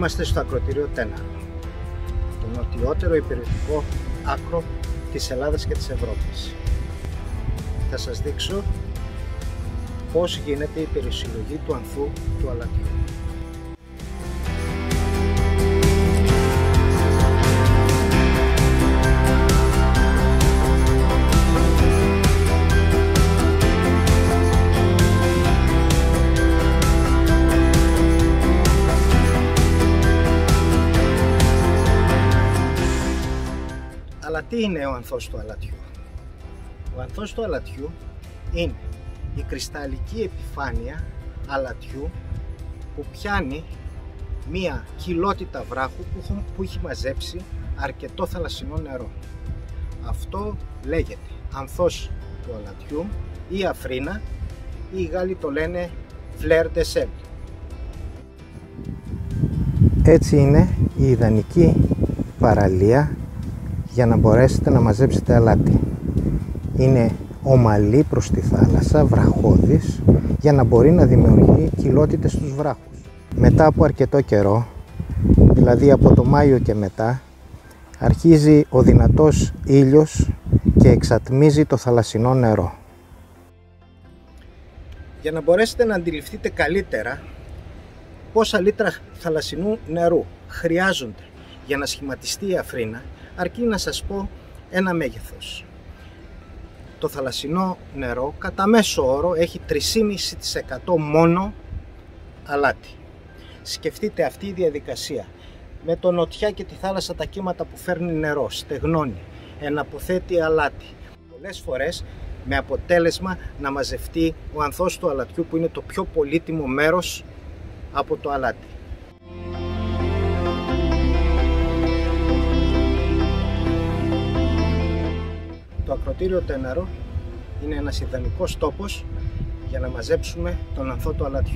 Είμαστε στο ακροτήριο Τέναρο, το νοτιότερο υπηρετικό άκρο της Ελλάδας και της Ευρώπης. Θα σας δείξω πώς γίνεται η περισυλλογή του ανθού του αλατιού. Αλλά τι είναι ο ανθός του αλατιού? Ο ανθός του αλατιού είναι η κρυσταλλική επιφάνεια αλατιού που πιάνει μία κοιλότητα βράχου που έχει μαζέψει αρκετό θαλασσινό νερό. Αυτό λέγεται ανθός του αλατιού ή αφρίνα, ή οι Γάλλοι το λένε fleur de sel. Έτσι είναι η ιδανική παραλία για να μπορέσετε να μαζέψετε αλάτι. Είναι ομαλή προς τη θάλασσα, βραχώδης, για να μπορεί να δημιουργεί κοιλότητες στους βράχους. Μετά από αρκετό καιρό, δηλαδή από το Μάιο και μετά, αρχίζει ο δυνατός ήλιος και εξατμίζει το θαλασσινό νερό. Για να μπορέσετε να αντιληφθείτε καλύτερα πόσα λίτρα θαλασσινού νερού χρειάζονται για να σχηματιστεί η αφρίνα, αρκεί να σας πω ένα μέγεθος. Το θαλασσινό νερό κατά μέσο όρο έχει 3,5% μόνο αλάτι. Σκεφτείτε αυτή η διαδικασία. Με το νοτιά και τη θάλασσα τα κύματα που φέρνει νερό, στεγνώνει, εναποθέτει αλάτι. Πολλές φορές με αποτέλεσμα να μαζευτεί ο ανθός του αλατιού, που είναι το πιο πολύτιμο μέρος από το αλάτι. Το ακροτήριο Τέναρο είναι ένας ιδανικός τόπος για να μαζέψουμε τον ανθό του αλατιού.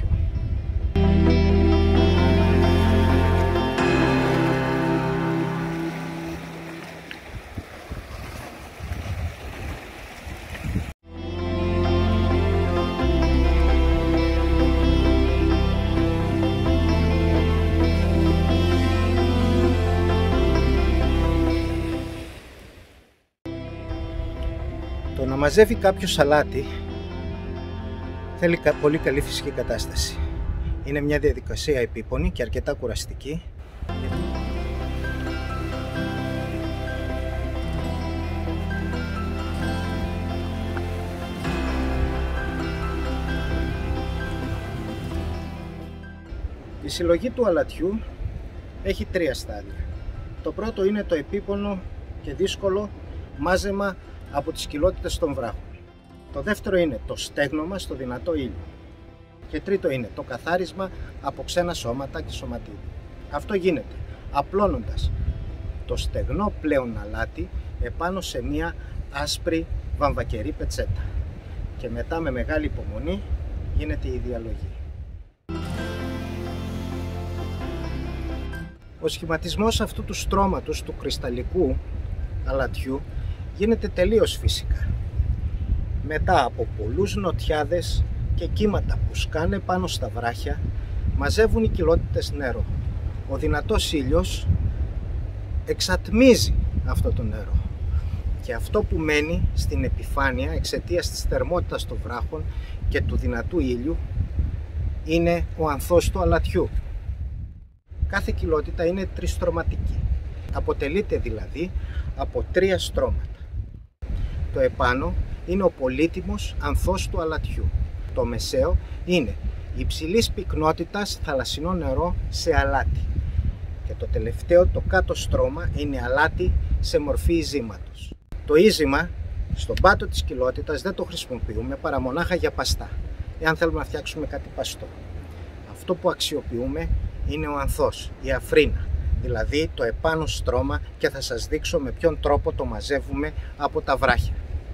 Το να μαζεύει κάποιο αλάτι θέλει πολύ καλή φυσική κατάσταση. Είναι μια διαδικασία επίπονη και αρκετά κουραστική. Η συλλογή του αλατιού έχει τρία στάδια. Το πρώτο είναι το επίπονο και δύσκολο μάζεμα από τις κοιλότητες των βράχων. Το δεύτερο είναι το στέγνομα στο δυνατό ήλιο. Και τρίτο είναι το καθάρισμα από ξένα σώματα και σωματίδια. Αυτό γίνεται απλώνοντας το στεγνό πλέον αλάτι επάνω σε μία άσπρη βαμβακερή πετσέτα. Και μετά με μεγάλη υπομονή γίνεται η διαλογή. Ο σχηματισμός αυτού του στρώματος του κρυσταλλικού αλατιού γίνεται τελείως φυσικά. Μετά από πολλούς νοτιάδες και κύματα που σκάνε πάνω στα βράχια, μαζεύουν οι κοιλότητες νερό. Ο δυνατός ήλιος εξατμίζει αυτό το νερό. Και αυτό που μένει στην επιφάνεια εξαιτίας της θερμότητας των βράχων και του δυνατού ήλιου είναι ο ανθός του αλατιού. Κάθε κοιλότητα είναι τριστρωματική. Αποτελείται δηλαδή από τρία στρώματα. Το επάνω είναι ο πολύτιμος ανθός του αλατιού. Το μεσαίο είναι υψηλής πυκνότητας θαλασσινό νερό σε αλάτι. Και το τελευταίο, το κάτω στρώμα, είναι αλάτι σε μορφή υζήματος. Το ύζημα στον πάτο της κοιλότητας δεν το χρησιμοποιούμε παρά μονάχα για παστά, εάν θέλουμε να φτιάξουμε κάτι παστό. Αυτό που αξιοποιούμε είναι ο ανθός, η αφρίνα, δηλαδή το επάνω στρώμα, και θα σας δείξω με ποιον τρόπο το μαζεύουμε από τα βράχια.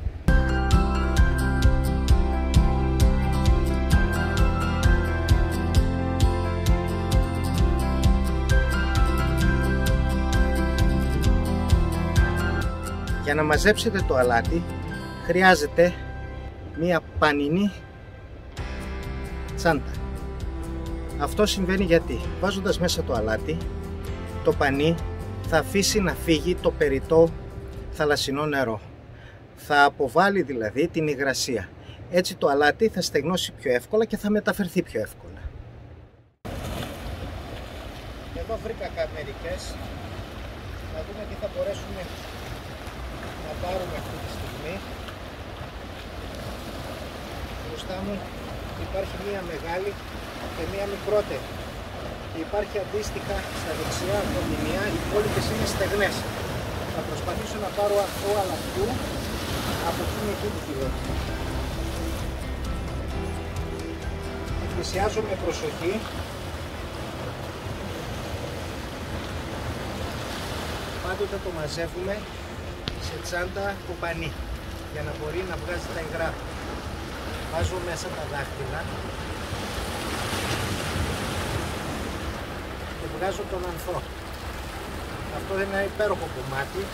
Για να μαζέψετε το αλάτι χρειάζεται μία πανινή τσάντα. Αυτό συμβαίνει γιατί βάζοντας μέσα το αλάτι, το πανί θα αφήσει να φύγει το περιττό θαλασσινό νερό. Θα αποβάλει δηλαδή την υγρασία. Έτσι το αλάτι θα στεγνώσει πιο εύκολα και θα μεταφερθεί πιο εύκολα. Εδώ βρήκα μερικές. Να δούμε τι θα μπορέσουμε να πάρουμε αυτή τη στιγμή. Μπροστά μου υπάρχει μία μεγάλη και μία μικρότερη. Και υπάρχει αντίστοιχα στα δεξιά κοντινιά, οι υπόλοιπες είναι στεγνές. Θα προσπαθήσω να πάρω αυτό αλατιού από εκείνη την κοιλότητα. Πλησιάζω με προσοχή. Πάντοτε το μαζεύουμε σε τσάντα από πανί για να μπορεί να βγάζει τα υγρά. Βάζω μέσα τα δάχτυλα και βγάζω τον ανθό. Αυτό είναι ένα υπέροχο κομμάτι.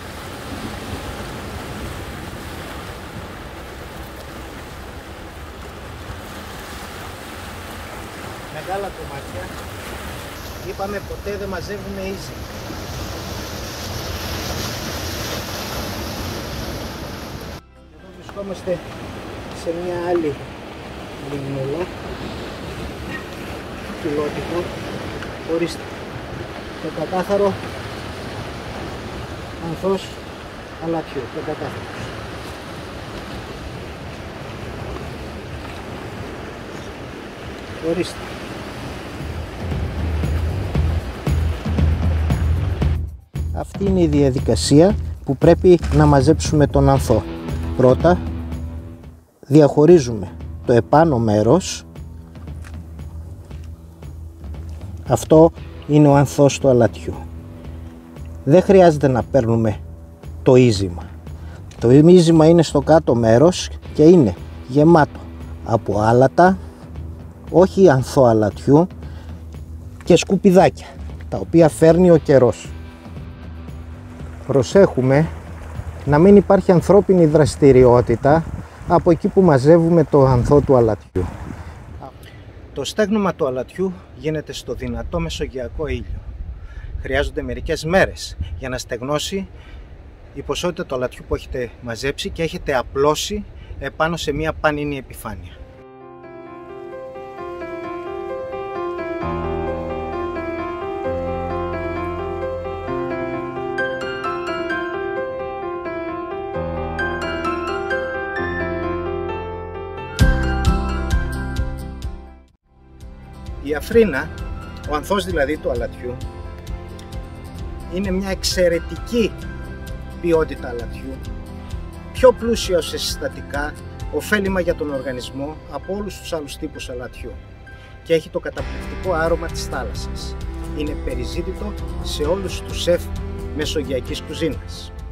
Μεγάλα κομμάτια. Είπαμε ποτέ δεν μαζεύουμε easy. Εδώ βρισκόμαστε σε μια άλλη λιμνούλα, κοιλότυπο. Ορίστε, το κατάκαθαρο ανθός αλατιού, το κατάκαθαρος. Ορίστε. Αυτή είναι η διαδικασία που πρέπει να μαζέψουμε τον ανθό. Πρώτα διαχωρίζουμε το επάνω μέρος. Αυτό είναι ο ανθός του αλατιού. Δεν χρειάζεται να παίρνουμε το ίζημα. Το ίζημα είναι στο κάτω μέρος και είναι γεμάτο από άλατα, όχι ανθό αλατιού, και σκουπιδάκια, τα οποία φέρνει ο καιρός. Προσέχουμε να μην υπάρχει ανθρώπινη δραστηριότητα από εκεί που μαζεύουμε το ανθό του αλατιού. Το στέγνομα του αλατιού γίνεται στο δυνατό μεσογειακό ήλιο. Χρειάζονται μερικές μέρες για να στεγνώσει η ποσότητα του αλατιού που έχετε μαζέψει και έχετε απλώσει επάνω σε μια πανίνη επιφάνεια. Η αφρίνα, ο ανθός δηλαδή του αλατιού, είναι μια εξαιρετική ποιότητα αλατιού, πιο πλούσιο σε συστατικά, ωφέλιμα για τον οργανισμό από όλους τους άλλους τύπους αλατιού και έχει το καταπληκτικό άρωμα της θάλασσας. Είναι περιζήτητο σε όλους τους σεφ μεσογειακής κουζίνας.